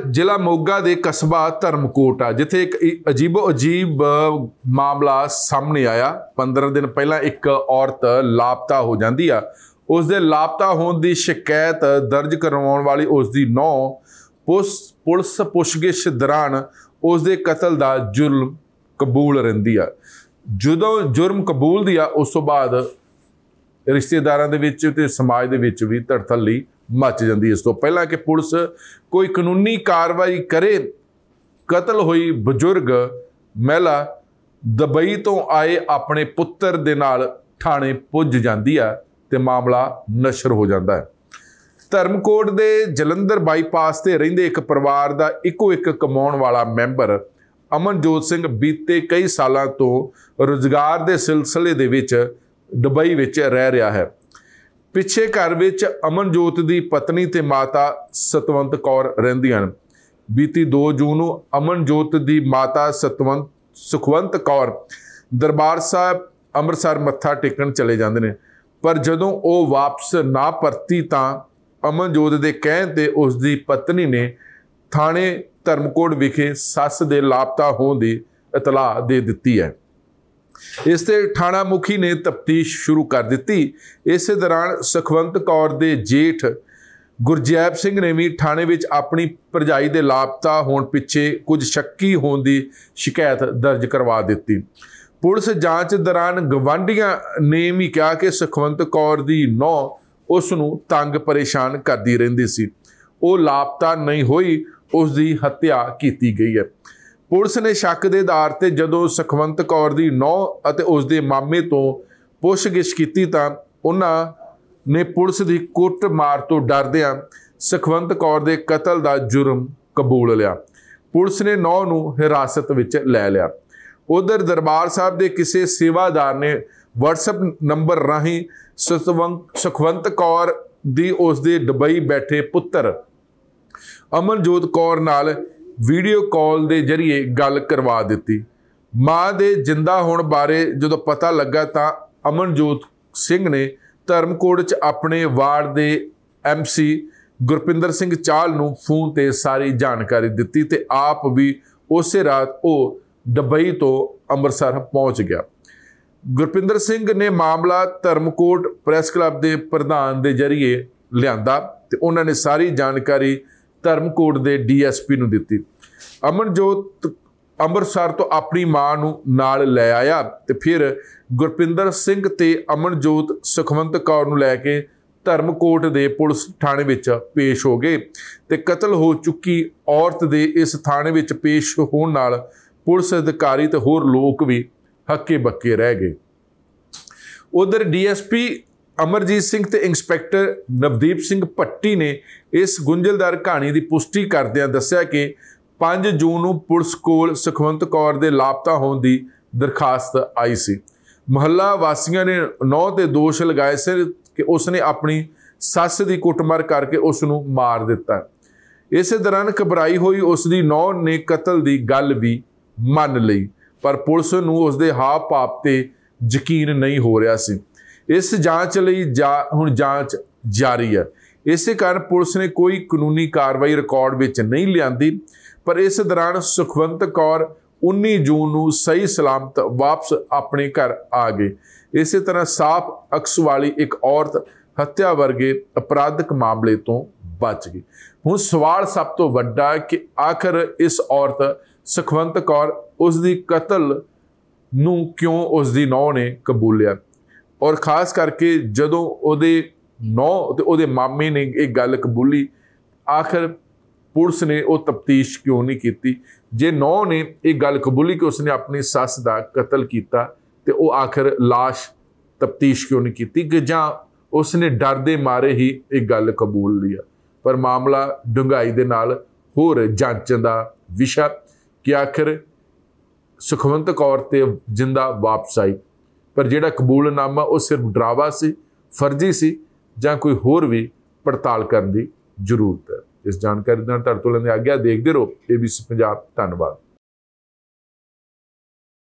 ਜ਼ਿਲ੍ਹਾ ਮੋਗਾ ਦੇ ਕਸਬਾ ਧਰਮਕੋਟ ਆ, ਜਿੱਥੇ ਇੱਕ ਅਜੀਬੋ ਅਜੀਬ ਮਾਮਲਾ ਸਾਹਮਣੇ ਆਇਆ। 15 ਦਿਨ ਪਹਿਲਾਂ ਇੱਕ ਔਰਤ ਲਾਪਤਾ ਹੋ ਜਾਂਦੀ ਆ। ਉਸ ਦੇ ਲਾਪਤਾ ਹੋਣ ਦੀ ਸ਼ਿਕਾਇਤ ਦਰਜ ਕਰਵਾਉਣ ਵਾਲੀ ਉਸ ਦੀ ਨੂੰਹ ਪੁਲਿਸ ਪੁੱਛਗਿੱਛ ਦੌਰਾਨ ਉਸ ਦੇ ਕਤਲ ਦਾ ਜੁਰਮ ਕਬੂਲ ਰਹਿੰਦੀ ਆ। ਜਦੋਂ ਜੁਰਮ ਕਬੂਲਦੀ ਆ, ਉਸ ਤੋਂ ਬਾਅਦ ਰਿਸ਼ਤੇਦਾਰਾਂ ਦੇ ਵਿੱਚ ਤੇ ਸਮਾਜ ਦੇ ਵਿੱਚ ਵੀ ਧੜਥੱਲੀ ਮਚ ਜਾਂਦੀ। ਇਸ ਤੋਂ ਪਹਿਲਾਂ ਕਿ ਪੁਲਿਸ ਕੋਈ ਕਾਨੂੰਨੀ ਕਾਰਵਾਈ ਕਰੇ, ਕਤਲ ਹੋਈ ਬਜ਼ੁਰਗ ਮਹਿਲਾ ਦੁਬਈ ਤੋਂ ਆਏ ਆਪਣੇ ਪੁੱਤਰ ਦੇ ਨਾਲ ਥਾਣੇ ਪੁੱਜ ਜਾਂਦੀ ਆ ਤੇ ਮਾਮਲਾ ਨਸ਼ਰ ਹੋ ਜਾਂਦਾ ਹੈ। ਧਰਮਕੋਟ ਦੇ ਜਲੰਧਰ ਬਾਈਪਾਸ ਤੇ ਰਹਿੰਦੇ ਇੱਕ ਪਰਿਵਾਰ ਦਾ ਇੱਕੋ ਇੱਕ ਕਮਾਉਣ ਵਾਲਾ ਮੈਂਬਰ ਅਮਨਜੋਤ ਸਿੰਘ ਬੀਤੇ ਕਈ ਸਾਲਾਂ ਤੋਂ ਰੁਜ਼ਗਾਰ ਦੇ ਸਿਲਸਿਲੇ ਦੇ ਵਿੱਚ ਦੁਬਈ ਵਿੱਚ ਰਹਿ ਰਿਹਾ ਹੈ। ਪਿੱਛੇ ਘਰ ਵਿੱਚ ਅਮਨਜੋਤ ਦੀ ਪਤਨੀ ਤੇ ਮਾਤਾ ਸਤਵੰਤ ਕੌਰ ਰਹਿੰਦੀਆਂ ਹਨ। ਬੀਤੀ 2 ਜੂਨ ਨੂੰ ਅਮਨਜੋਤ ਦੀ ਮਾਤਾ ਸੁਖਵੰਤ ਕੌਰ ਦਰਬਾਰ ਸਾਹਿਬ ਅੰਮ੍ਰਿਤਸਰ ਮੱਥਾ ਟੇਕਣ ਚਲੇ ਜਾਂਦੇ ਨੇ, ਪਰ ਜਦੋਂ ਉਹ ਵਾਪਸ ਨਾ ਪਰਤੀ ਤਾਂ ਅਮਨਜੋਤ ਦੇ ਕਹਿਣ ਤੇ ਉਸ ਦੀ ਪਤਨੀ ਨੇ ਥਾਣੇ ਧਰਮਕੋਟ ਵਿਖੇ ਸੱਸ ਦੇ ਲਾਪਤਾ ਹੋਣ ਦੀ ਇਤਲਾਹ ਦੇ ਦਿੱਤੀ ਹੈ। ਇਸ ਤੇ ਥਾਣਾ ਮੁਖੀ ਨੇ ਤਫਤੀਸ਼ ਸ਼ੁਰੂ ਕਰ ਦਿੱਤੀ। ਇਸੇ ਦੌਰਾਨ ਸੁਖਵੰਤ ਕੌਰ ਦੇ ਜੇਠ ਗੁਰਜੈਪ ਸਿੰਘ ਨੇ ਵੀ ਥਾਣੇ ਵਿੱਚ ਆਪਣੀ ਭਰਜਾਈ ਦੇ ਲਾਪਤਾ ਹੋਣ ਪਿੱਛੇ ਕੁਝ ਸ਼ੱਕੀ ਹੋਣ ਦੀ ਸ਼ਿਕਾਇਤ ਦਰਜ ਕਰਵਾ ਦਿੱਤੀ। ਪੁਲਿਸ ਜਾਂਚ ਦੌਰਾਨ ਗਵਾਂਢੀਆਂ ਨੇ ਵੀ ਕਿਹਾ ਕਿ ਸੁਖਵੰਤ ਕੌਰ ਦੀ ਨੂੰਹ ਉਸ ਨੂੰ ਤੰਗ ਪਰੇਸ਼ਾਨ ਕਰਦੀ ਰਹਿੰਦੀ ਸੀ। ਉਹ ਲਾਪਤਾ ਨਹੀਂ ਹੋਈ, ਉਸ ਦੀ ਹੱਤਿਆ ਕੀਤੀ ਗਈ ਹੈ। ਪੁਲਿਸ ਨੇ ਸ਼ੱਕ ਦੇ ਆਧਾਰ ਤੇ ਜਦੋਂ ਸੁਖਵੰਤ ਕੌਰ ਦੀ ਨੂੰਹ ਅਤੇ ਉਸ ਦੇ ਮਾਮੇ ਤੋਂ ਪੁੱਛਗਿੱਛ ਕੀਤੀ ਤਾਂ ਉਹਨਾਂ ਨੇ ਪੁਲਿਸ ਦੀ ਕੁੱਟਮਾਰ ਤੋਂ ਡਰਦਿਆਂ ਸੁਖਵੰਤ ਕੌਰ ਦੇ ਕਤਲ ਦਾ ਜੁਰਮ ਕਬੂਲ ਲਿਆ। ਪੁਲਿਸ ਨੇ ਨੂੰਹ ਨੂੰ ਹਿਰਾਸਤ ਵਿੱਚ ਲੈ ਲਿਆ। ਉਧਰ ਦਰਬਾਰ ਸਾਹਿਬ ਦੇ ਕਿਸੇ ਸੇਵਾਦਾਰ ਨੇ WhatsApp ਨੰਬਰ ਰਾਹੀਂ ਸੁਖਵੰਤ ਕੌਰ ਦੀ ਉਸ ਦੇ ਦੁਬਈ ਬੈਠੇ ਪੁੱਤਰ ਅਮਨਜੋਤ ਕੌਰ ਨਾਲ ਵੀਡੀਓ ਕਾਲ ਦੇ ਜ਼ਰੀਏ ਗੱਲ ਕਰਵਾ ਦਿੱਤੀ। ਮਾਂ ਦੇ ਜਿੰਦਾ ਹੋਣ ਬਾਰੇ ਜਦੋਂ ਪਤਾ ਲੱਗਾ ਤਾਂ ਅਮਨਜੋਤ ਸਿੰਘ ਨੇ ਧਰਮਕੋਟ 'ਚ ਆਪਣੇ ਵਾਰਡ ਦੇ MC ਗੁਰਪਿੰਦਰ ਸਿੰਘ ਚਾਹਲ ਨੂੰ ਫੋਨ ਤੇ ਸਾਰੀ ਜਾਣਕਾਰੀ ਦਿੱਤੀ ਤੇ ਆਪ ਵੀ ਉਸੇ ਰਾਤ ਉਹ ਦੁਬਈ ਤੋਂ ਅੰਮ੍ਰਿਤਸਰ ਪਹੁੰਚ ਗਿਆ। ਗੁਰਪਿੰਦਰ ਸਿੰਘ ਨੇ ਮਾਮਲਾ ਧਰਮਕੋਟ ਪ੍ਰੈਸ ਕਲੱਬ ਦੇ ਪ੍ਰਧਾਨ ਦੇ ਜ਼ਰੀਏ ਲਿਆਂਦਾ ਤੇ ਉਹਨਾਂ ਨੇ ਸਾਰੀ ਜਾਣਕਾਰੀ ਧਰਮਕੋਟ ਦੇ DSP ਨੂੰ ਦਿੱਤੀ। ਅਮਨਜੋਤ ਅੰਮ੍ਰਿਤਸਰ ਤੋਂ ਆਪਣੀ ਮਾਂ ਨੂੰ ਨਾਲ ਲੈ ਆਇਆ ਤੇ ਫਿਰ ਗੁਰਪਿੰਦਰ ਸਿੰਘ ਤੇ ਅਮਨਜੋਤ ਸੁਖਵੰਤ ਕੌਰ ਨੂੰ ਲੈ ਕੇ ਧਰਮਕੋਟ ਦੇ ਪੁਲਿਸ ਥਾਣੇ ਵਿੱਚ ਪੇਸ਼ ਹੋ ਗਏ ਤੇ ਕਤਲ ਹੋ ਚੁੱਕੀ ਔਰਤ ਦੇ ਇਸ ਥਾਣੇ ਵਿੱਚ ਪੇਸ਼ ਹੋਣ ਨਾਲ ਪੁਲਿਸ ਅਧਿਕਾਰੀ ਤੇ ਹੋਰ ਲੋਕ ਵੀ ਹੱਕੇ ਬੱਕੇ ਰਹਿ ਗਏ। ਉਧਰ DSP ਅਮਰਜੀਤ ਸਿੰਘ ਤੇ ਇੰਸਪੈਕਟਰ ਨਵਦੀਪ ਸਿੰਘ ਭੱਟੀ ਨੇ ਇਸ ਗੁੰਝਲਦਾਰ ਕਹਾਣੀ ਦੀ ਪੁਸ਼ਟੀ ਕਰਦਿਆਂ ਦੱਸਿਆ ਕਿ 5 ਜੂਨ ਨੂੰ ਪੁਲਿਸ ਕੋਲ ਸੁਖਵੰਤ ਕੌਰ ਦੇ ਲਾਪਤਾ ਹੋਣ ਦੀ ਦਰਖਾਸਤ ਆਈ ਸੀ। ਮੁਹੱਲਾ ਵਾਸੀਆਂ ਨੇ ਨੂੰਹ ਤੇ ਦੋਸ਼ ਲਗਾਏ ਸੀ ਕਿ ਉਸਨੇ ਆਪਣੀ ਸੱਸ ਦੀ ਕੁੱਟਮਾਰ ਕਰਕੇ ਉਸ ਨੂੰ ਮਾਰ ਦਿੱਤਾ। ਇਸੇ ਦੌਰਾਨ ਘਬਰਾਈ ਹੋਈ ਉਸ ਦੀ ਨੂੰਹ ਨੇ ਕਤਲ ਦੀ ਗੱਲ ਵੀ ਮੰਨ ਲਈ, ਪਰ ਪੁਲਿਸ ਨੂੰ ਉਸਦੇ ਹਾਵ ਭਾਵ ਤੇ ਯਕੀਨ ਨਹੀਂ ਹੋ ਰਿਹਾ ਸੀ। ਇਸ ਜਾਂਚ ਲਈ ਹੁਣ ਜਾਂਚ ਜਾਰੀ ਹੈ। ਇਸੇ ਕਾਰਨ ਪੁਲਿਸ ਨੇ ਕੋਈ ਕਾਨੂੰਨੀ ਕਾਰਵਾਈ ਰਿਕਾਰਡ ਵਿੱਚ ਨਹੀਂ ਲਿਆਂਦੀ, ਪਰ ਇਸ ਦੌਰਾਨ ਸੁਖਵੰਤ ਕੌਰ 19 ਜੂਨ ਨੂੰ ਸਹੀ ਸਲਾਮਤ ਵਾਪਸ ਆਪਣੇ ਘਰ ਆ ਗਏ। ਇਸੇ ਤਰ੍ਹਾਂ ਸਾਫ਼ ਅਕਸ ਵਾਲੀ ਇੱਕ ਔਰਤ ਹੱਤਿਆ ਵਰਗੇ ਅਪਰਾਧਿਕ ਮਾਮਲੇ ਤੋਂ ਬਚ ਗਈ। ਹੁਣ ਸਵਾਲ ਸਭ ਤੋਂ ਵੱਡਾ ਕਿ ਆਖਰ ਇਸ ਔਰਤ ਸੁਖਵੰਤ ਕੌਰ ਉਸ ਦੀ ਕਤਲ ਨੂੰ ਕਿਉਂ ਉਸ ਦੀ ਨੂੰਹ ਨੇ ਕਬੂਲਿਆ, ਔਰ ਖਾਸ ਕਰਕੇ ਜਦੋਂ ਉਹਦੇ ਨੂੰਹ ਤੇ ਉਹਦੇ ਮਾਮੇ ਨੇ ਇਹ ਗੱਲ ਕਬੂਲੀ, ਆਖਰ ਪੁਲਿਸ ਨੇ ਉਹ ਤਫਤੀਸ਼ ਕਿਉਂ ਨਹੀਂ ਕੀਤੀ। ਜੇ ਨੂੰਹ ਨੇ ਇਹ ਗੱਲ ਕਬੂਲੀ ਕਿ ਉਸਨੇ ਆਪਣੀ ਸੱਸ ਦਾ ਕਤਲ ਕੀਤਾ ਤੇ ਉਹ ਆਖਰ ਲਾਸ਼ ਤਫਤੀਸ਼ ਕਿਉਂ ਨਹੀਂ ਕੀਤੀ ਕਿ ਜਾਂ ਉਸਨੇ ਡਰ ਦੇ ਮਾਰੇ ਹੀ ਇਹ ਗੱਲ ਕਬੂਲ ਲਿਆ। ਪਰ ਮਾਮਲਾ ਡੂੰਘਾਈ ਦੇ ਨਾਲ ਹੋਰ ਜਾਂਚਣ ਦਾ ਵਿਸ਼ਾ ਕਿ ਆਖਰ ਸੁਖਵੰਤ ਕੌਰ ਤੇ ਜਿੰਦਾ ਵਾਪਸ ਆਈ, ਪਰ ਜਿਹੜਾ ਕਬੂਲਨਾਮਾ ਉਹ ਸਿਰਫ ਡਰਾਵਾ ਸੀ, ਫਰਜ਼ੀ ਸੀ, ਜਾਂ ਕੋਈ ਹੋਰ ਵੀ ਪੜਤਾਲ ਕਰਨ ਦੀ ਜ਼ਰੂਰਤ ਹੈ। ਇਸ ਜਾਣਕਾਰੀ ਨਾਲ ਤੁਹਾਡੇ ਤੋਂ ਲੈਂਦੇ ਆਗਿਆ। ਦੇਖਦੇ ਰਹੋ ABC ਪੰਜਾਬ। ਧੰਨਵਾਦ।